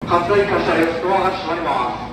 発雷感謝です。ドアが閉まります。